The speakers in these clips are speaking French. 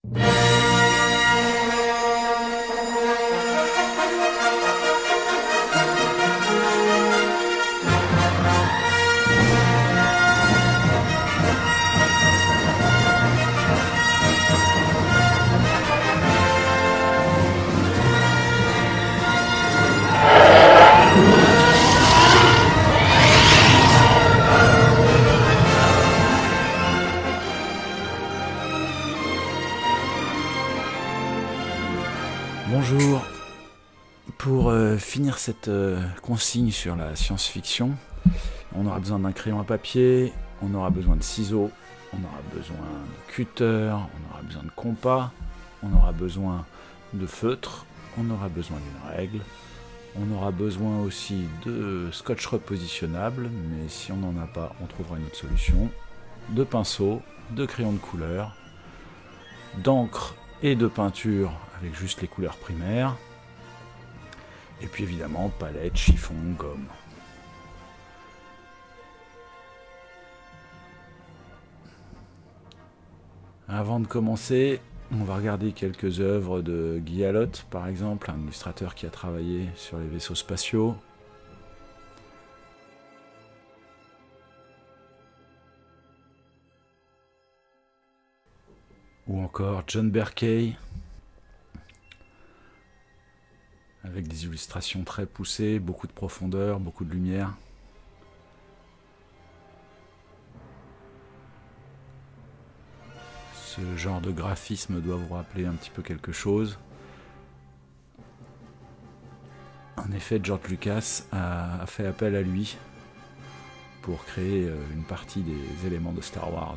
Bonjour. Pour finir cette consigne sur la science-fiction, on aura besoin d'un crayon à papier, on aura besoin de ciseaux, on aura besoin de cutter, on aura besoin de compas, on aura besoin de feutre, on aura besoin d'une règle, on aura besoin aussi de scotch repositionnable, mais si on n'en a pas, on trouvera une autre solution, de pinceaux, de crayons de couleur, d'encre et de peinture avec juste les couleurs primaires, et puis évidemment palette, chiffon, gomme. Avant de commencer, on va regarder quelques œuvres de Guy Hallot, par exemple, un illustrateur qui a travaillé sur les vaisseaux spatiaux. Ou encore John Berkey, avec des illustrations très poussées, beaucoup de profondeur, beaucoup de lumière. Ce genre de graphisme doit vous rappeler un petit peu quelque chose. En effet, George Lucas a fait appel à lui pour créer une partie des éléments de Star Wars.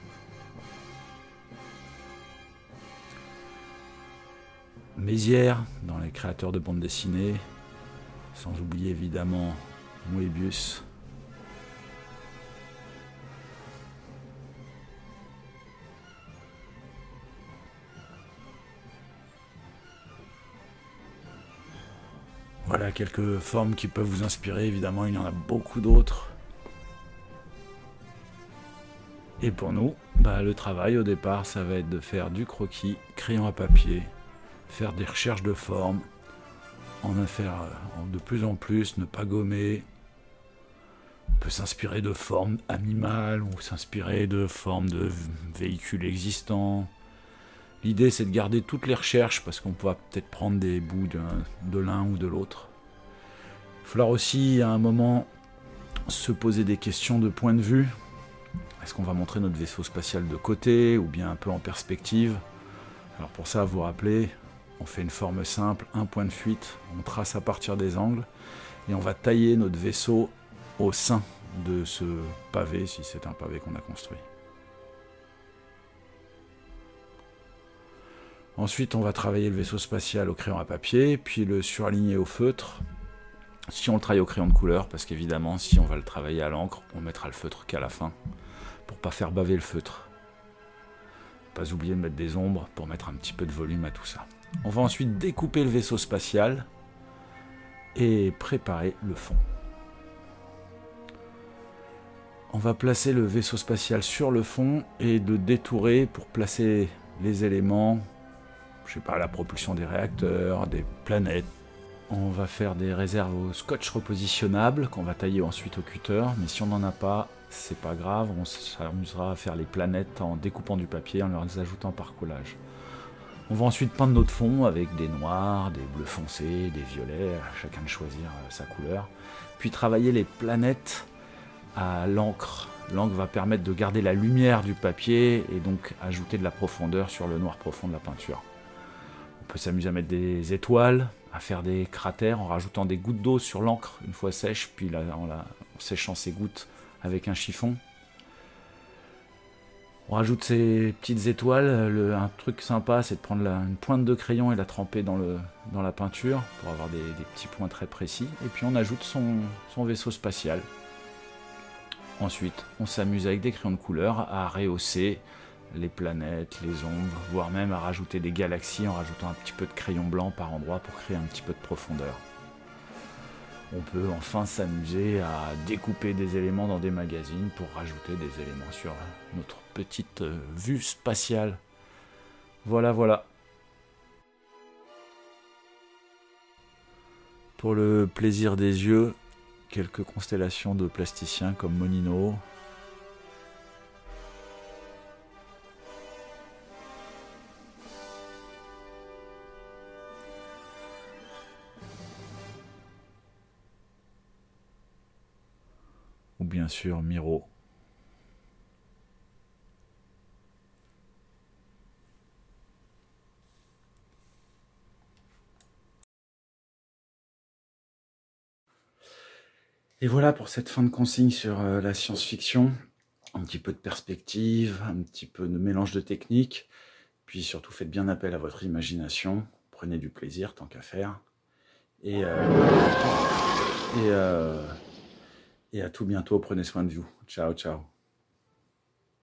Mézières, dans les créateurs de bande dessinée, sans oublier évidemment Moebius. Voilà quelques formes qui peuvent vous inspirer, évidemment il y en a beaucoup d'autres. Et pour nous, le travail au départ, ça va être de faire du croquis, crayon à papier, faire des recherches de formes, en faire de plus en plus, ne pas gommer. On peut s'inspirer de formes animales ou s'inspirer de formes de véhicules existants. L'idée c'est de garder toutes les recherches parce qu'on pourra peut-être prendre des bouts de l'un ou de l'autre. Il va falloir aussi à un moment se poser des questions de point de vue. Est-ce qu'on va montrer notre vaisseau spatial de côté ou bien un peu en perspective? Alors pour ça, vous vous rappelez, on fait une forme simple, un point de fuite, on trace à partir des angles et on va tailler notre vaisseau au sein de ce pavé, si c'est un pavé qu'on a construit. Ensuite, on va travailler le vaisseau spatial au crayon à papier, puis le surligner au feutre, si on le travaille au crayon de couleur, parce qu'évidemment, si on va le travailler à l'encre, on mettra le feutre qu'à la fin, pour pas faire baver le feutre. Pas oublier de mettre des ombres pour mettre un petit peu de volume à tout ça. On va ensuite découper le vaisseau spatial et préparer le fond. On va placer le vaisseau spatial sur le fond et le détourer pour placer les éléments, je sais pas, la propulsion des réacteurs, des planètes. On va faire des réserves au scotch repositionnable qu'on va tailler ensuite au cutter, mais si on n'en a pas, c'est pas grave, on s'amusera à faire les planètes en découpant du papier, en les ajoutant par collage. On va ensuite peindre notre fond avec des noirs, des bleus foncés, des violets, à chacun de choisir sa couleur. Puis travailler les planètes à l'encre. L'encre va permettre de garder la lumière du papier et donc ajouter de la profondeur sur le noir profond de la peinture. On peut s'amuser à mettre des étoiles, à faire des cratères en rajoutant des gouttes d'eau sur l'encre une fois sèche, puis en séchant ces gouttes avec un chiffon. On rajoute ces petites étoiles. Un truc sympa, c'est de prendre une pointe de crayon et la tremper dans la peinture pour avoir des petits points très précis. Et puis on ajoute son vaisseau spatial. Ensuite, on s'amuse avec des crayons de couleur à rehausser les planètes, les ombres, voire même à rajouter des galaxies en rajoutant un petit peu de crayon blanc par endroit pour créer un petit peu de profondeur. On peut enfin s'amuser à découper des éléments dans des magazines pour rajouter des éléments sur notre petite vue spatiale Voilà, voilà. Pour le plaisir des yeux, quelques constellations de plasticiens comme Monino. Ou bien sûr Miro. Et voilà pour cette fin de consigne sur la science-fiction. Un petit peu de perspective, un petit peu de mélange de techniques. Puis surtout, faites bien appel à votre imagination. Prenez du plaisir, tant qu'à faire. Et, et à tout bientôt. Prenez soin de vous. Ciao, ciao.